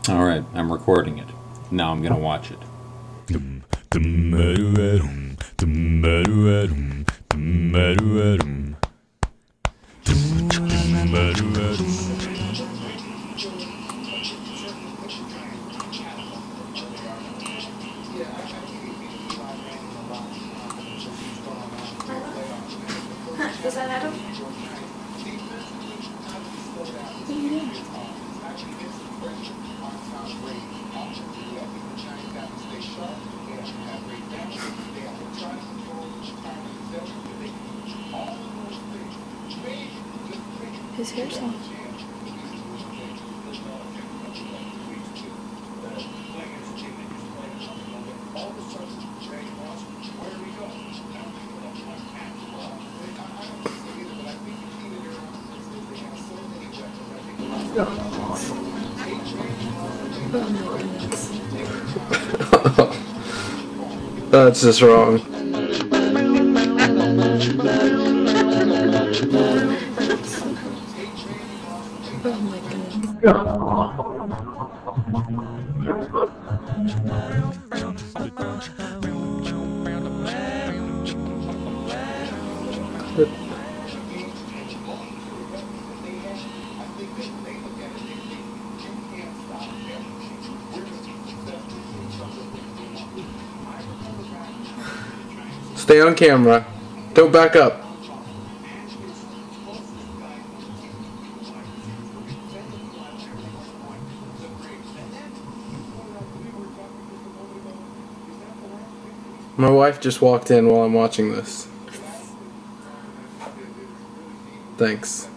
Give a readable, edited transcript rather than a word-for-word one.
Alright, I'm recording it. Now I'm gonna watch it. Was that Adam? His hair's on. That's just wrong. Oh my goodness. Stay on camera. Don't back up. My wife just walked in while I'm watching this. Thanks.